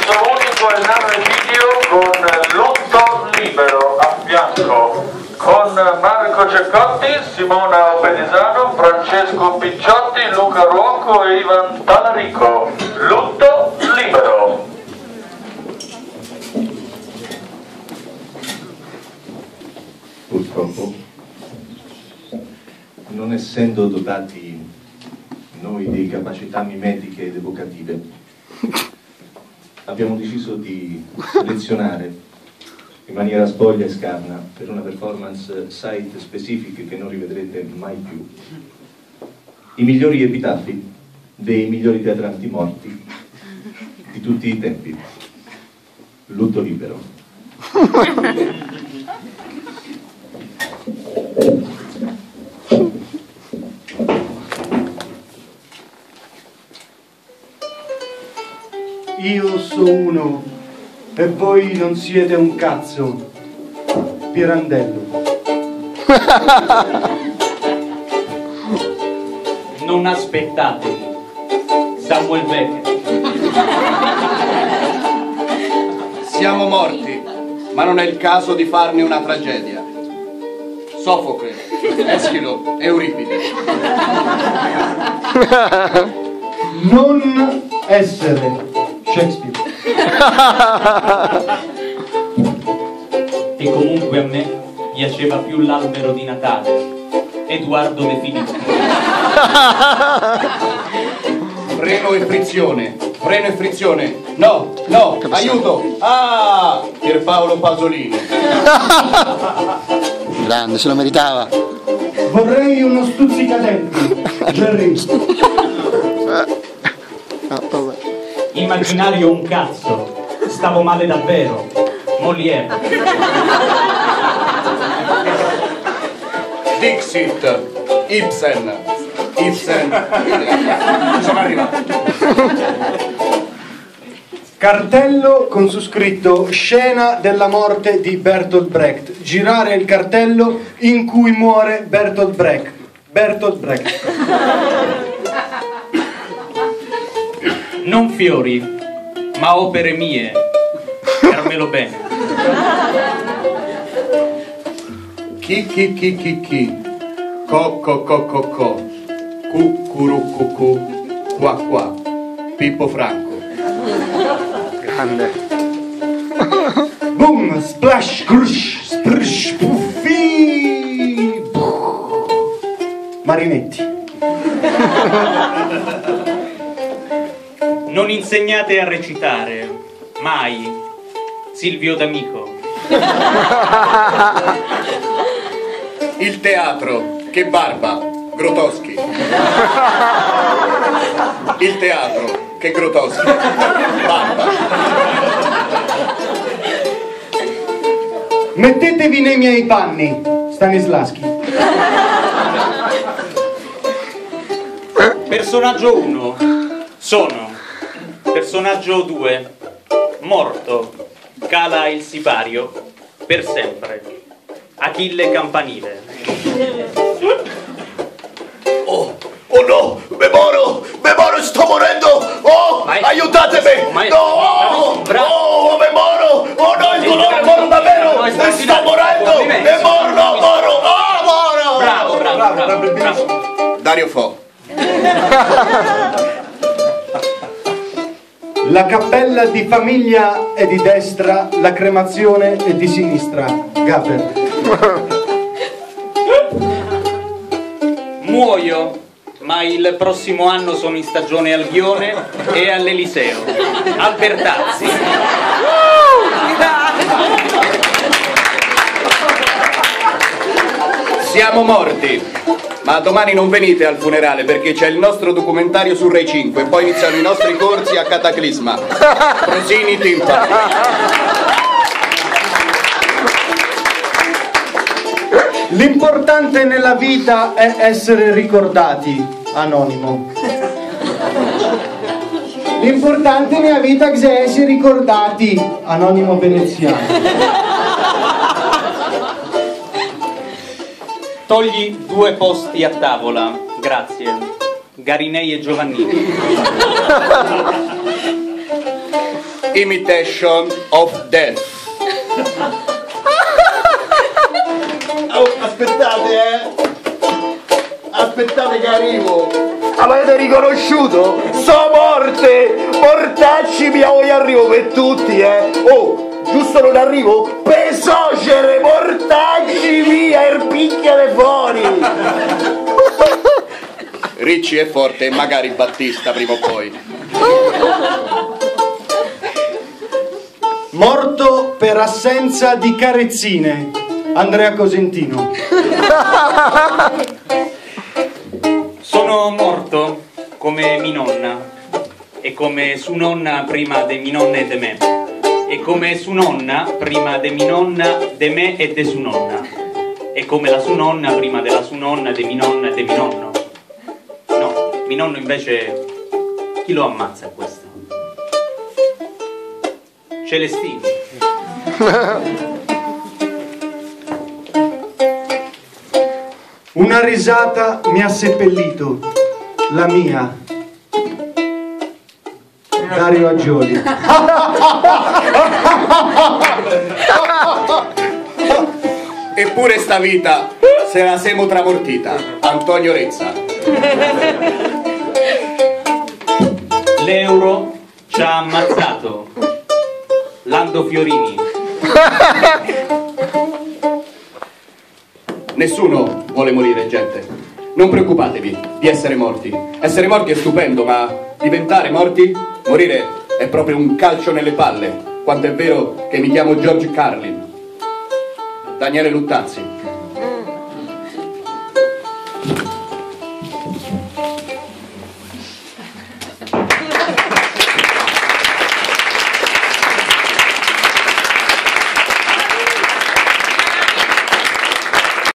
testo unico e narra video con Lutto Libero a fianco, con Marco Ceccotti, Simona Obelisano, Francesco Picciotti, Luca Ruocco e Ivan Talarico. Lutto Libero. Purtroppo, non essendo dotati noi di capacità mimetiche ed evocative, abbiamo deciso di selezionare in maniera spoglia e scarna per una performance site specifiche che non rivedrete mai più i migliori epitafi dei migliori teatranti morti di tutti i tempi. Lutto libero. Io so uno e voi non siete un cazzo. Pirandello. Non aspettatevi. Samuel Beckett. Siamo morti, ma non è il caso di farne una tragedia. Sofocle, Eschilo, Euripide. Non essere Shakespeare. E comunque a me piaceva più l'albero di Natale. Edoardo De Filippo. Freno e frizione, freno e frizione. No, no, aiuto. Ah, Pierpaolo Pasolini. Grande, se lo meritava. Vorrei uno stuzzicadenti. Jerry. Immaginario un cazzo. Stavo male davvero. Molière. Dixit, Ibsen. Ibsen. Sono arrivato. Cartello con su scritto scena della morte di Bertolt Brecht. Girare il cartello in cui muore Bertolt Brecht. Bertolt Brecht. Non fiori, ma opere mie. Carmelo Bene. Chi. Co. Cucurucucu. Qua. Pippo Franco. Grande. Boom, splash, crush, sprish, puffi. Marinetti. Non insegnate a recitare, mai. Silvio D'Amico. Il teatro, che barba, Grotowski. Il teatro, che Grotowski, barba. Mettetevi nei miei panni, Stanislaschi. Personaggio 1, sono. Personaggio 2, morto. Cala il sipario, per sempre. Achille Campanile. Oh no, Memoro, sto morendo! Oh, aiutatemi! No! Oh, Memoro! Oh no, il dolore, moro davvero! Sto morendo! Memoro! Oh, moro! Bravo. Dario Fo. La cappella di famiglia è di destra, la cremazione è di sinistra. Gabber. Muoio, ma il prossimo anno sono in stagione al Ghione e all'Eliseo. Albertazzi. Siamo morti, ma domani non venite al funerale perché c'è il nostro documentario su Rai 5 e poi iniziano i nostri corsi a Cataclisma. Prosini Timpa. L'importante nella vita è essere ricordati. Anonimo. L'importante nella vita è essere ricordati. Anonimo veneziano. Togli 2 posti a tavola, grazie. Garinei e Giovannini. Imitation of Death. Oh, aspettate, aspettate che arrivo. Avete riconosciuto? So morte! Portacci mia, io arrivo per tutti, Oh, giusto non arrivo? Pesocere, portacci via, er picchiare fuori! Ricci è forte e magari Battista prima o poi. Morto per assenza di carezzine, Andrea Cosentino. Sono morto come mia nonna, e come su nonna prima de mia nonna e de me, e come su nonna prima de mia nonna, de me e de su nonna, e come la su nonna prima della su nonna, de mia nonna e de mio nonno. No, mio nonno invece, chi lo ammazza questo? Celestino. Una risata mi ha seppellito, la mia. Dario Aggioli. Eppure sta vita se la siamo tramortita. Antonio Rezza. L'euro ci ha ammazzato. Lando Fiorini. Nessuno vuole morire, gente. Non preoccupatevi di essere morti. Essere morti è stupendo, ma diventare morti? Morire è proprio un calcio nelle palle. Quanto è vero che mi chiamo George Carlin. Daniele Luttazzi.